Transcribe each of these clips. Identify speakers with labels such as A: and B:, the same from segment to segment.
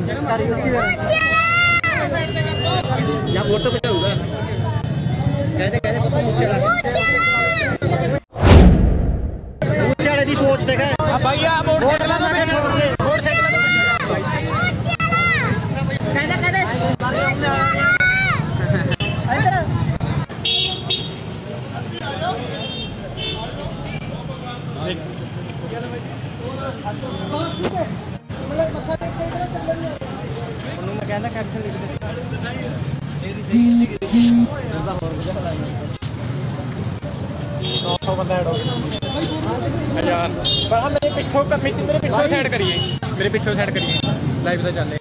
A: यहाँ फोटो खिंचाऊंगा कहते पता मूछे दी सोच देखा भैया कहना कैप्शन लिख दे मेरे पिछों साइड करिए लाइव तो चल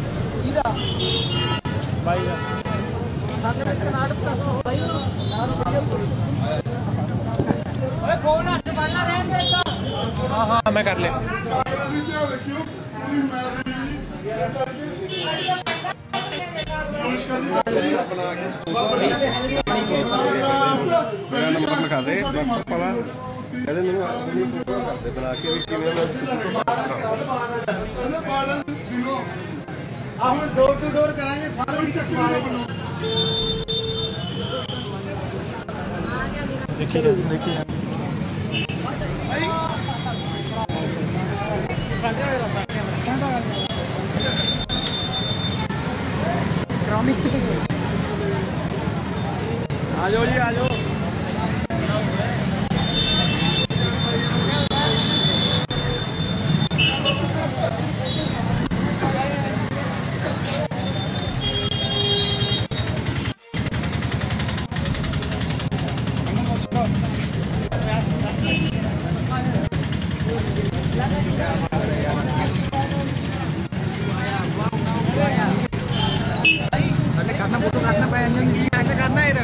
A: हाँ मैं कर ले मेरा नंबर लिखा दे पता कहते मैंने बना के हम डोर टू डोर कराएंगे सारे चलो देखिए आ जाओ जी आ जाओ karena butuh karena pengen ini karena itu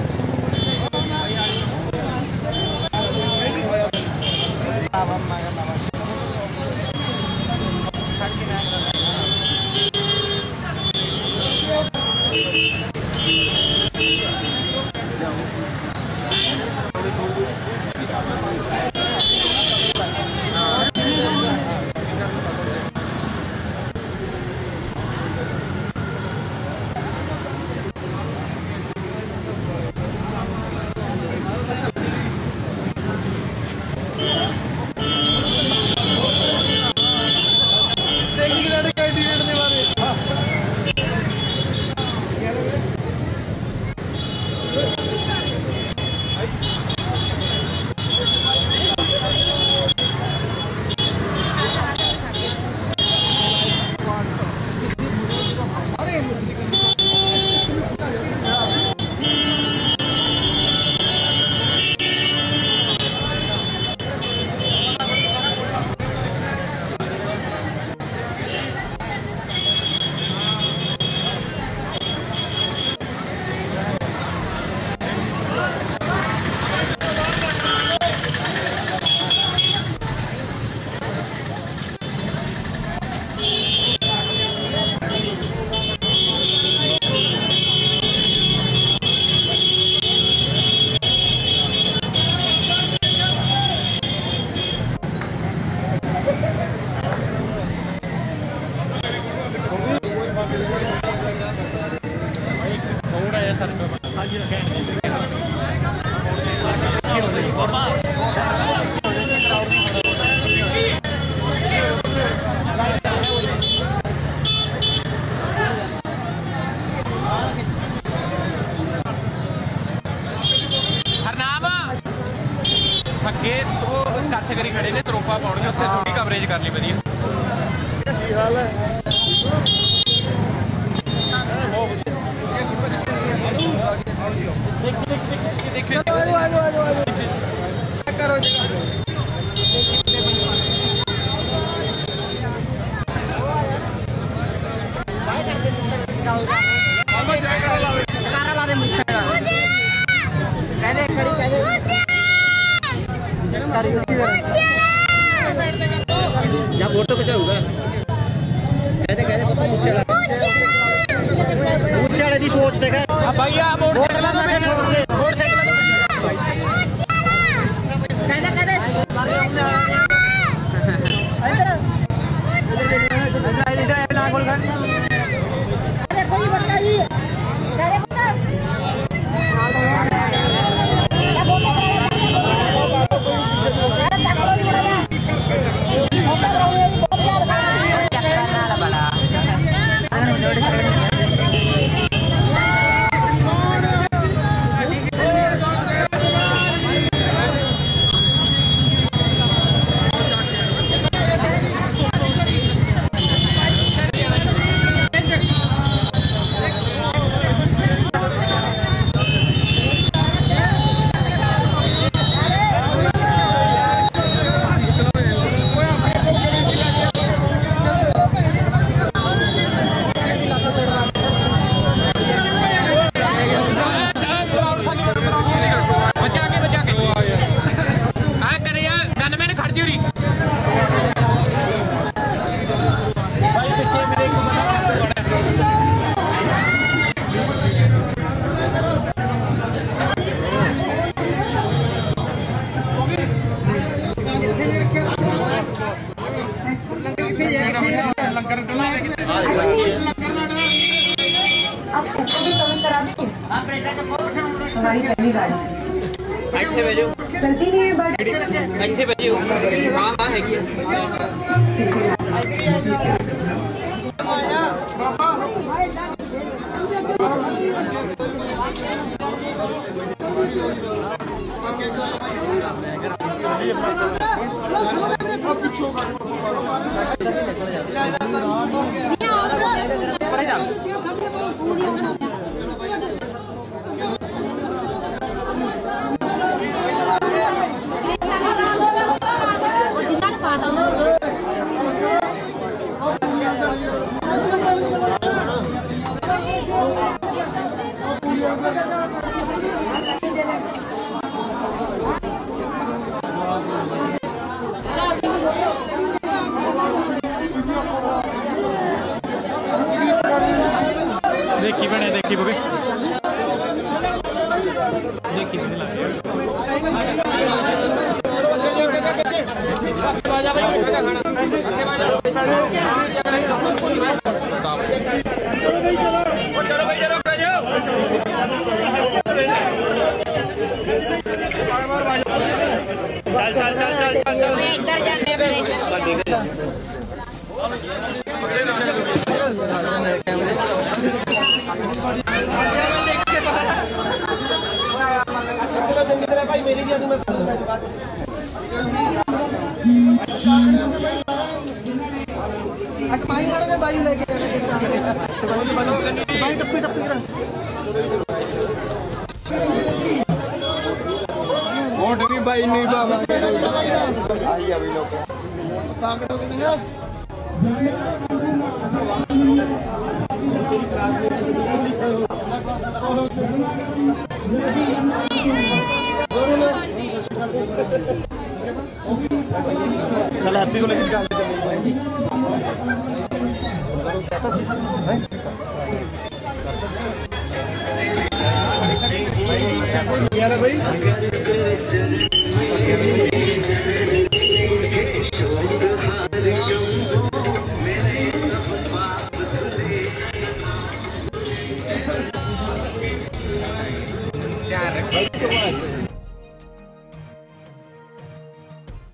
A: अगे तो इकट्ठ करी खड़े ने तरोपा पाउणगे उत्थे थोड़ी कवरेज कर ली वधिया की हाल है करो यहाँ फोटो खिंचाऊंगा कहते पता मूछे दी सोच देखा भैया मोटरसाइकिल देखी बने देखी बुके देखी बने
B: इधर जाने भाई मेरी भी बाई लेके टप्पी टप्पी वोट भी भाई नहीं पावांगे आई अभी लोग कांगड़ों के संग चल हैप्पी को लेकर चलते हैं भाई